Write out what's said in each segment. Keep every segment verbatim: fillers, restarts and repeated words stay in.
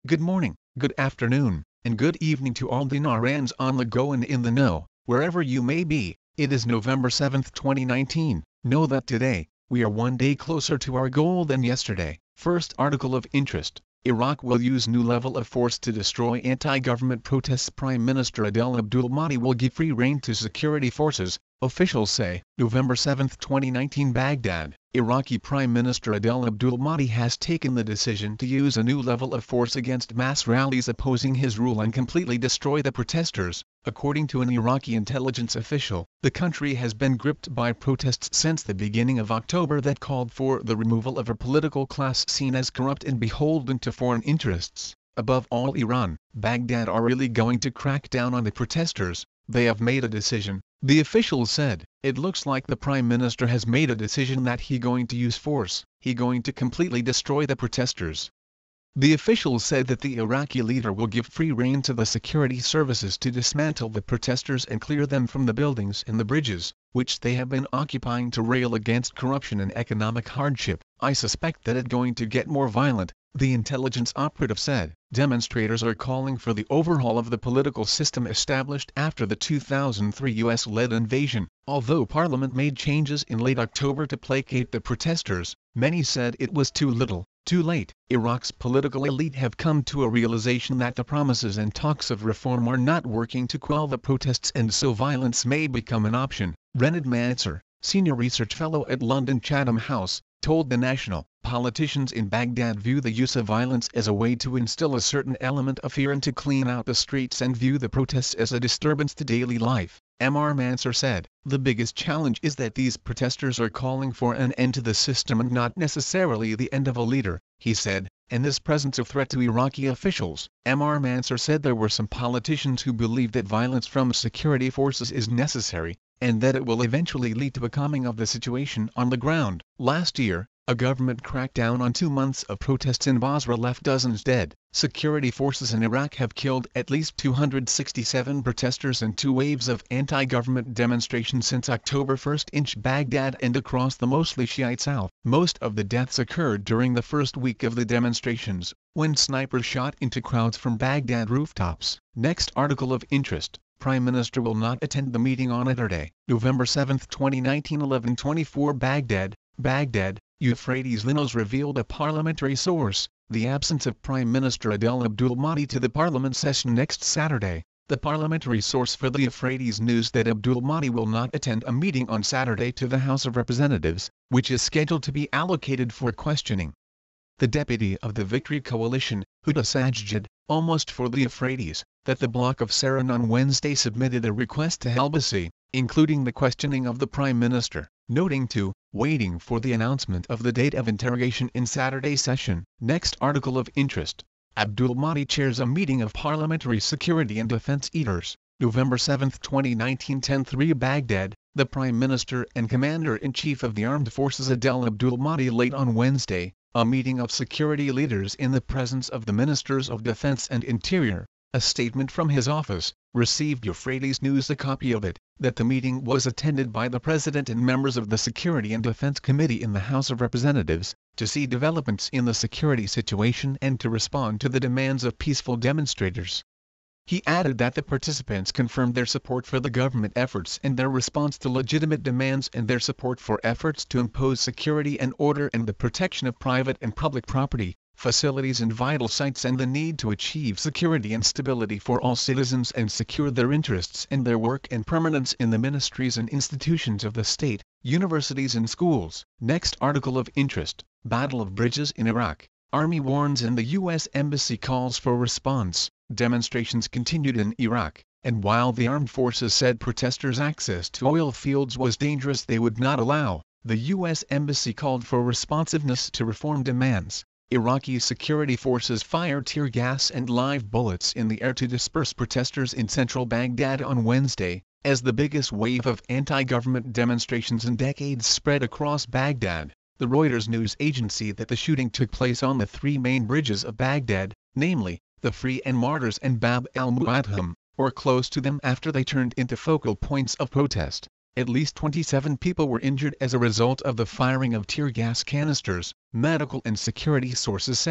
Good morning, good afternoon, and good evening to all Dinarans on the go and in the know, wherever you may be. It is November seventh twenty nineteen. Know that today, we are one day closer to our goal than yesterday. First article of interest. Iraq will use new level of force to destroy anti-government protests. Prime Minister Adel Abdul Mahdi will give free rein to security forces, officials say. November seventh twenty nineteen. Baghdad. Iraqi Prime Minister Adel Abdul Mahdi has taken the decision to use a new level of force against mass rallies opposing his rule and completely destroy the protesters. According to an Iraqi intelligence official, the country has been gripped by protests since the beginning of October that called for the removal of a political class seen as corrupt and beholden to foreign interests. Above all, Iran, Baghdad are really going to crack down on the protesters. They have made a decision, the official said. It looks like the Prime Minister has made a decision that he going to use force, he going to completely destroy the protesters. The official said that the Iraqi leader will give free rein to the security services to dismantle the protesters and clear them from the buildings and the bridges, which they have been occupying to rail against corruption and economic hardship. I suspect that it's going to get more violent, the intelligence operative said. Demonstrators are calling for the overhaul of the political system established after the two thousand three U S-led invasion. Although Parliament made changes in late October to placate the protesters, many said it was too little, too late. Iraq's political elite have come to a realization that the promises and talks of reform are not working to quell the protests, and so violence may become an option. Rened Mansour, senior research fellow at London Chatham House, told The National, politicians in Baghdad view the use of violence as a way to instill a certain element of fear and to clean out the streets and view the protests as a disturbance to daily life. M R Mansour said, the biggest challenge is that these protesters are calling for an end to the system and not necessarily the end of a leader, he said, and this presents a threat to Iraqi officials. M R Mansour said there were some politicians who believe that violence from security forces is necessary, and that it will eventually lead to a calming of the situation on the ground. Last year, a government crackdown on two months of protests in Basra left dozens dead. Security forces in Iraq have killed at least two hundred sixty-seven protesters in two waves of anti-government demonstrations since October first in Baghdad and across the mostly Shiite south. Most of the deaths occurred during the first week of the demonstrations, when snipers shot into crowds from Baghdad rooftops. Next article of interest. Prime Minister will not attend the meeting on Saturday. November seventh twenty nineteen. eleven twenty-four. Baghdad, Baghdad. Euphrates Linos revealed a parliamentary source, the absence of Prime Minister Adel Abdul Mahdi to the parliament session next Saturday. The parliamentary source for the Euphrates news that Abdul Mahdi will not attend a meeting on Saturday to the House of Representatives, which is scheduled to be allocated for questioning. The deputy of the Victory Coalition, Huda Sajjad, almost for the Euphrates, that the bloc of Saran on Wednesday submitted a request to Helbasi, including the questioning of the Prime Minister, noting to, waiting for the announcement of the date of interrogation in Saturday's session. Next article of interest. Abdul Mahdi chairs a meeting of parliamentary security and defense eaters. November seventh twenty nineteen. ten three. Baghdad, the Prime Minister and Commander-in-Chief of the Armed Forces Adel Abdul Mahdi late on Wednesday, a meeting of security leaders in the presence of the Ministers of Defense and Interior. A statement from his office, received Euphrates News a copy of it, that the meeting was attended by the President and members of the Security and Defense Committee in the House of Representatives, to see developments in the security situation and to respond to the demands of peaceful demonstrators. He added that the participants confirmed their support for the government efforts and their response to legitimate demands and their support for efforts to impose security and order and the protection of private and public property, facilities and vital sites, and the need to achieve security and stability for all citizens and secure their interests and their work and permanence in the ministries and institutions of the state, universities and schools. Next article of interest. Battle of Bridges in Iraq. Army warns and the U S Embassy calls for response. Demonstrations continued in Iraq, and while the armed forces said protesters' access to oil fields was dangerous they would not allow, the U S Embassy called for responsiveness to reform demands. Iraqi security forces fired tear gas and live bullets in the air to disperse protesters in central Baghdad on Wednesday, as the biggest wave of anti-government demonstrations in decades spread across Baghdad. The Reuters news agency that the shooting took place on the three main bridges of Baghdad, namely, the Free and Martyrs and Bab al-Muadham, or close to them after they turned into focal points of protest. At least twenty-seven people were injured as a result of the firing of tear gas canisters, medical and security sources said.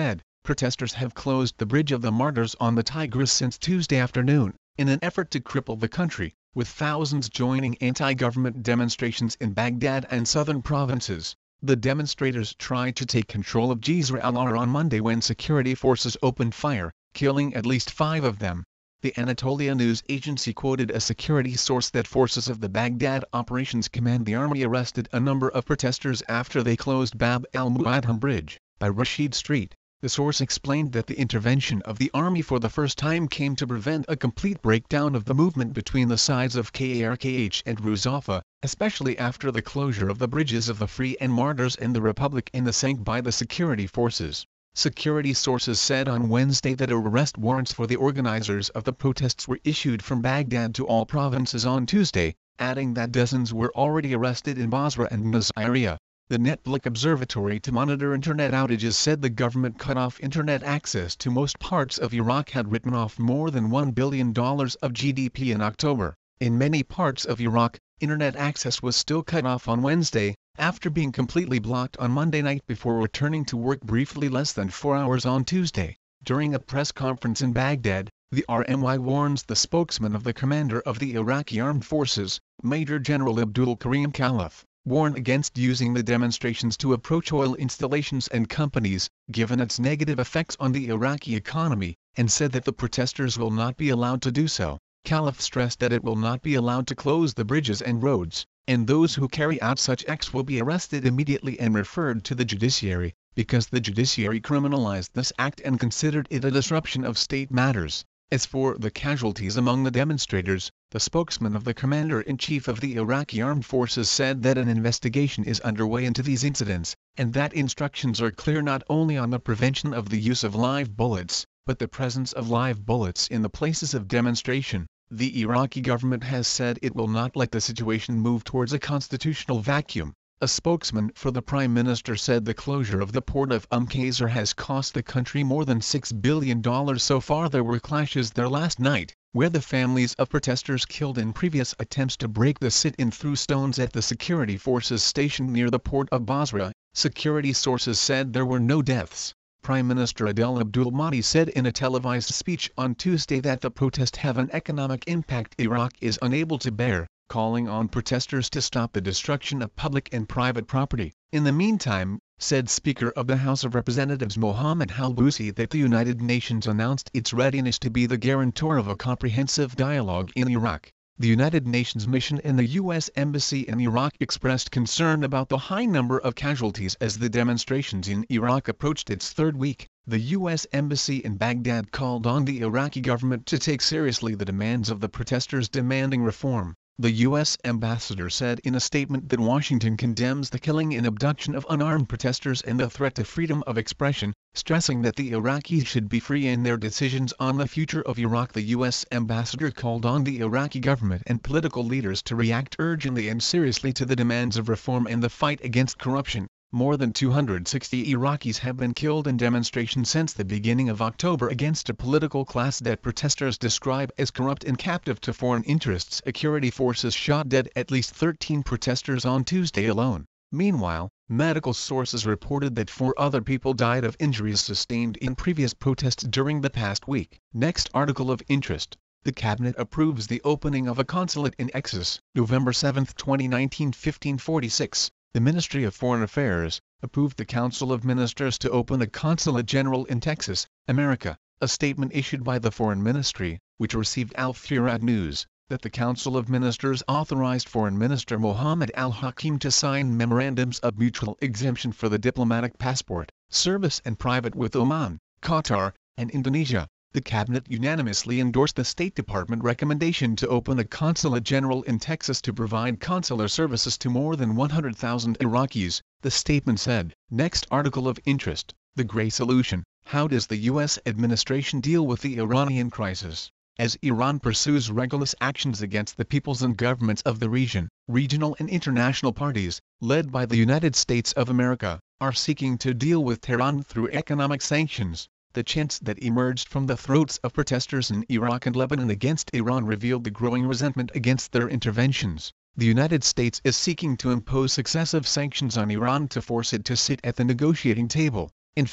protesters have closed the Bridge of the Martyrs on the Tigris since Tuesday afternoon, in an effort to cripple the country, with thousands joining anti-government demonstrations in Baghdad and southern provinces. The demonstrators tried to take control of Jisr al-Ar on Monday when security forces opened fire, killing at least five of them. The Anatolia news agency quoted a security source that forces of the Baghdad Operations Command the army arrested a number of protesters after they closed Bab al-Muadham Bridge, by Rashid Street. The source explained that the intervention of the army for the first time came to prevent a complete breakdown of the movement between the sides of K R K H and Ruzafa, especially after the closure of the bridges of the Free and Martyrs and the Republic and the Sank by the security forces. Security sources said on Wednesday that arrest warrants for the organizers of the protests were issued from Baghdad to all provinces on Tuesday, adding that dozens were already arrested in Basra and Nasiriyah. The Netblick Observatory to monitor internet outages said the government cut off internet access to most parts of Iraq had written off more than one billion dollars of G D P in October. In many parts of Iraq, internet access was still cut off on Wednesday, after being completely blocked on Monday night before returning to work briefly less than four hours on Tuesday. During a press conference in Baghdad, the R M Y warns the spokesman of the commander of the Iraqi Armed Forces, Major General Abdul Karim Khalaf, warned against using the demonstrations to approach oil installations and companies, given its negative effects on the Iraqi economy, and said that the protesters will not be allowed to do so. Khalaf stressed that it will not be allowed to close the bridges and roads, and those who carry out such acts will be arrested immediately and referred to the judiciary, because the judiciary criminalized this act and considered it a disruption of state matters. As for the casualties among the demonstrators, the spokesman of the Commander-in-Chief of the Iraqi Armed Forces said that an investigation is underway into these incidents, and that instructions are clear not only on the prevention of the use of live bullets, but the presence of live bullets in the places of demonstration. The Iraqi government has said it will not let the situation move towards a constitutional vacuum. A spokesman for the Prime Minister said the closure of the port of Umm Qasr has cost the country more than six billion dollars so far. There were clashes there last night, where the families of protesters killed in previous attempts to break the sit-in threw stones at the security forces stationed near the port of Basra. Security sources said there were no deaths. Prime Minister Adel Abdul Mahdi said in a televised speech on Tuesday that the protests have an economic impact Iraq is unable to bear, calling on protesters to stop the destruction of public and private property. In the meantime, said Speaker of the House of Representatives Mohammed Halbousi that the United Nations announced its readiness to be the guarantor of a comprehensive dialogue in Iraq. The United Nations mission and the U S Embassy in Iraq expressed concern about the high number of casualties as the demonstrations in Iraq approached its third week. The U S Embassy in Baghdad called on the Iraqi government to take seriously the demands of the protesters demanding reform. The U S ambassador said in a statement that Washington condemns the killing and abduction of unarmed protesters and the threat to freedom of expression, stressing that the Iraqis should be free in their decisions on the future of Iraq. The U S ambassador called on the Iraqi government and political leaders to react urgently and seriously to the demands of reform and the fight against corruption. More than two hundred sixty Iraqis have been killed in demonstrations since the beginning of October against a political class that protesters describe as corrupt and captive to foreign interests. Security forces shot dead at least thirteen protesters on Tuesday alone. Meanwhile, medical sources reported that four other people died of injuries sustained in previous protests during the past week. Next article of interest. The Cabinet approves the opening of a consulate in Texas. November seventh twenty nineteen, fifteen forty-six. The Ministry of Foreign Affairs approved the Council of Ministers to open a consulate general in Texas, America. A statement issued by the Foreign Ministry, which received Al Furad News, that the Council of Ministers authorized Foreign Minister Mohammed Al-Hakim to sign memorandums of mutual exemption for the diplomatic passport, service and private with Oman, Qatar, and Indonesia. The Cabinet unanimously endorsed the State Department recommendation to open a consulate general in Texas to provide consular services to more than one hundred thousand Iraqis, the statement said. Next article of interest. The Gray Solution. How does the U S administration deal with the Iranian crisis? As Iran pursues rigorous actions against the peoples and governments of the region, regional and international parties, led by the United States of America, are seeking to deal with Tehran through economic sanctions. The chants that emerged from the throats of protesters in Iraq and Lebanon against Iran revealed the growing resentment against their interventions. The United States is seeking to impose successive sanctions on Iran to force it to sit at the negotiating table. In fact,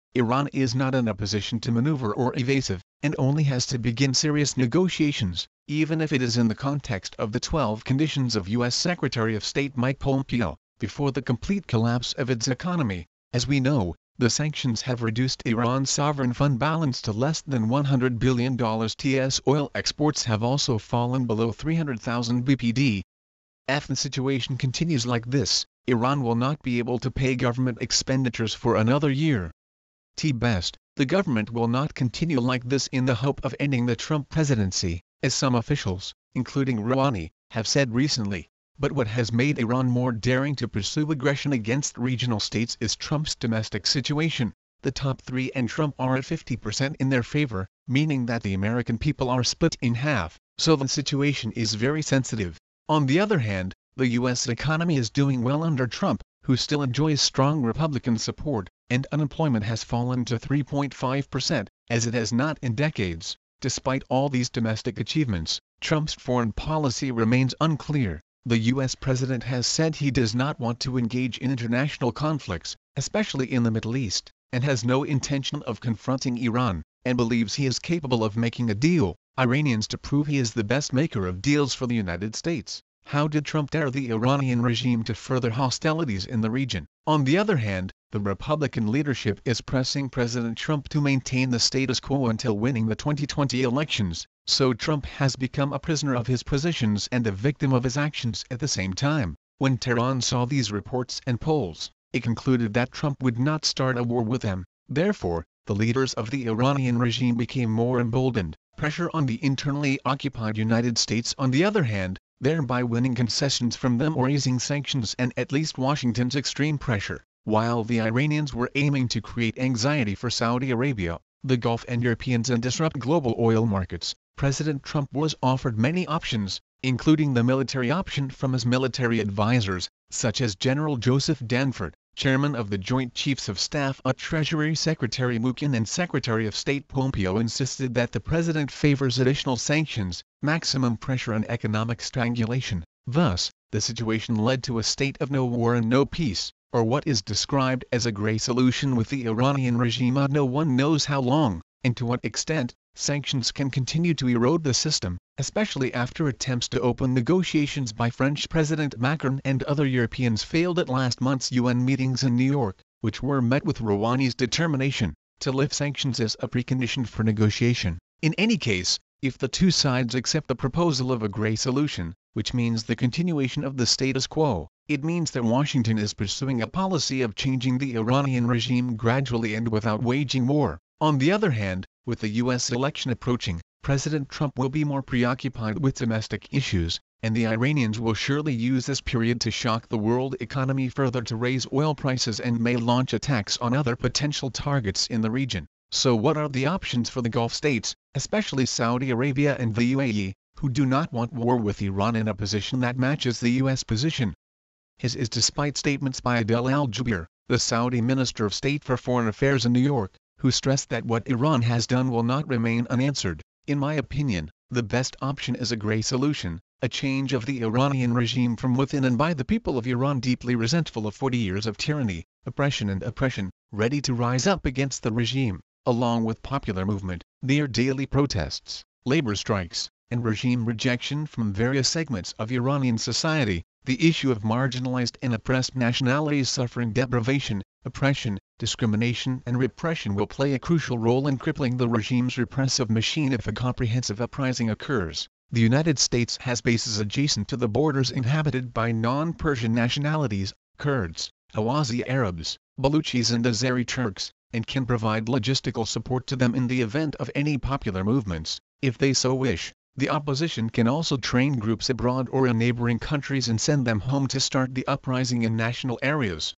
Iran is not in a position to maneuver or evasive, and only has to begin serious negotiations, even if it is in the context of the twelve conditions of U S Secretary of State Mike Pompeo, before the complete collapse of its economy. As we know, the sanctions have reduced Iran's sovereign fund balance to less than one hundred billion dollars. T S oil exports have also fallen below three hundred thousand B P D. If the situation continues like this, Iran will not be able to pay government expenditures for another year. T best, the government will not continue like this in the hope of ending the Trump presidency, as some officials, including Rouhani, have said recently. But what has made Iran more daring to pursue aggression against regional states is Trump's domestic situation. The top three and Trump are at fifty percent in their favor, meaning that the American people are split in half, so the situation is very sensitive. On the other hand, the U S economy is doing well under Trump, who still enjoys strong Republican support, and unemployment has fallen to three point five percent, as it has not in decades. Despite all these domestic achievements, Trump's foreign policy remains unclear. The U S president has said he does not want to engage in international conflicts, especially in the Middle East, and has no intention of confronting Iran, and believes he is capable of making a deal. Iranians to prove he is the best maker of deals for the United States. How did Trump dare the Iranian regime to further hostilities in the region? On the other hand, the Republican leadership is pressing President Trump to maintain the status quo until winning the twenty twenty elections, so Trump has become a prisoner of his positions and a victim of his actions at the same time. When Tehran saw these reports and polls, it concluded that Trump would not start a war with them. Therefore, the leaders of the Iranian regime became more emboldened. Pressure on the internally occupied United States on the other hand, thereby winning concessions from them or easing sanctions and at least Washington's extreme pressure. While the Iranians were aiming to create anxiety for Saudi Arabia, the Gulf and Europeans and disrupt global oil markets, President Trump was offered many options, including the military option from his military advisors, such as General Joseph Danford, Chairman of the Joint Chiefs of Staff. A Treasury Secretary Mnuchin and Secretary of State Pompeo insisted that the president favors additional sanctions, maximum pressure and economic strangulation. Thus, the situation led to a state of no war and no peace, or what is described as a gray solution with the Iranian regime. No one knows how long, and to what extent, sanctions can continue to erode the system, especially after attempts to open negotiations by French President Macron and other Europeans failed at last month's U N meetings in New York, which were met with Rouhani's determination to lift sanctions as a precondition for negotiation. In any case, if the two sides accept the proposal of a gray solution, which means the continuation of the status quo, it means that Washington is pursuing a policy of changing the Iranian regime gradually and without waging war. On the other hand, with the U S election approaching, President Trump will be more preoccupied with domestic issues, and the Iranians will surely use this period to shock the world economy further to raise oil prices and may launch attacks on other potential targets in the region. So what are the options for the Gulf states, especially Saudi Arabia and the U A E, who do not want war with Iran in a position that matches the U S position? His is despite statements by Adel al-Jubeir, the Saudi Minister of State for Foreign Affairs in New York, who stressed that what Iran has done will not remain unanswered. In my opinion, the best option is a gray solution, a change of the Iranian regime from within and by the people of Iran deeply resentful of forty years of tyranny, oppression and oppression, ready to rise up against the regime, along with popular movement, their daily protests, labor strikes, and regime rejection from various segments of Iranian society. The issue of marginalized and oppressed nationalities suffering deprivation, oppression, discrimination and repression will play a crucial role in crippling the regime's repressive machine if a comprehensive uprising occurs. The United States has bases adjacent to the borders inhabited by non-Persian nationalities, Kurds, Awazi Arabs, Baluchis and Azeri Turks, and can provide logistical support to them in the event of any popular movements, if they so wish. The opposition can also train groups abroad or in neighboring countries and send them home to start the uprising in national areas.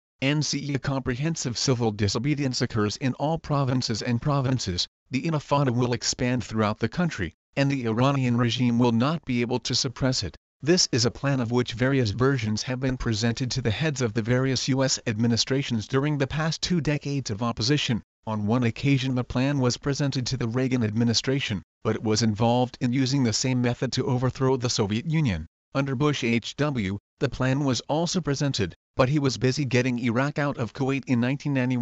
N C E A comprehensive civil disobedience occurs in all provinces and provinces, the intifada will expand throughout the country, and the Iranian regime will not be able to suppress it. This is a plan of which various versions have been presented to the heads of the various U S administrations during the past two decades of opposition. On one occasion the plan was presented to the Reagan administration, but it was involved in using the same method to overthrow the Soviet Union. Under Bush H W, the plan was also presented, but he was busy getting Iraq out of Kuwait in nineteen ninety-one.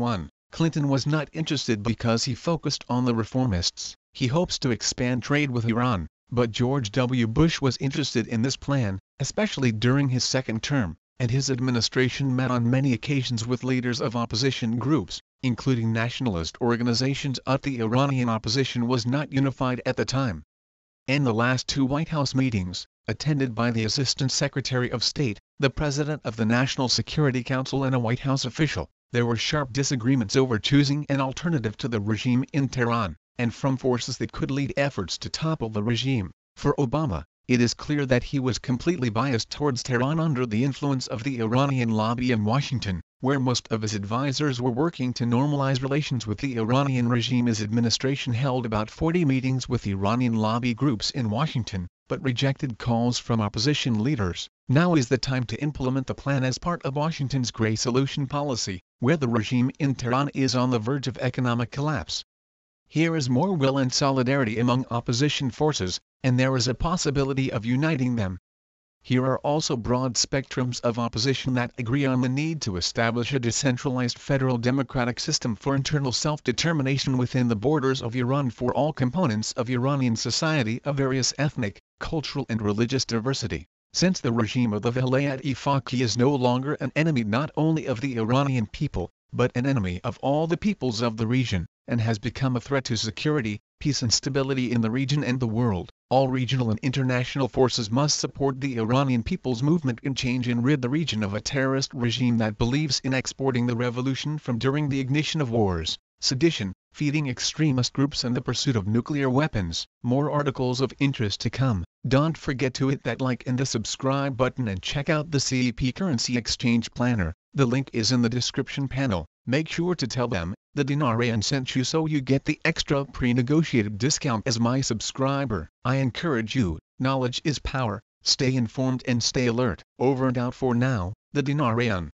Clinton was not interested because he focused on the reformists. He hopes to expand trade with Iran, but George W. Bush was interested in this plan, especially during his second term, and his administration met on many occasions with leaders of opposition groups, including nationalist organizations. But the Iranian opposition was not unified at the time. In the last two White House meetings, attended by the Assistant Secretary of State, the President of the National Security Council and a White House official, there were sharp disagreements over choosing an alternative to the regime in Tehran, and from forces that could lead efforts to topple the regime. For Obama, it is clear that he was completely biased towards Tehran under the influence of the Iranian lobby in Washington, where most of his advisors were working to normalize relations with the Iranian regime. His administration held about forty meetings with Iranian lobby groups in Washington, but rejected calls from opposition leaders. Now is the time to implement the plan as part of Washington's gray solution policy, where the regime in Tehran is on the verge of economic collapse. Here is more will and solidarity among opposition forces, and there is a possibility of uniting them. Here are also broad spectrums of opposition that agree on the need to establish a decentralized federal democratic system for internal self-determination within the borders of Iran for all components of Iranian society of various ethnic, cultural and religious diversity. Since the regime of the Vilayat e Faqih is no longer an enemy not only of the Iranian people, but an enemy of all the peoples of the region, and has become a threat to security, peace and stability in the region and the world, all regional and international forces must support the Iranian people's movement in change and rid the region of a terrorist regime that believes in exporting the revolution from during the ignition of wars, sedition, feeding extremist groups and the pursuit of nuclear weapons. More articles of interest to come. Don't forget to hit that like and the subscribe button and check out the C E P Currency Exchange Planner. The link is in the description panel. Make sure to tell them the Dinarian sent you so you get the extra pre-negotiated discount as my subscriber. I encourage you, knowledge is power, stay informed and stay alert. Over and out for now, the Dinarian.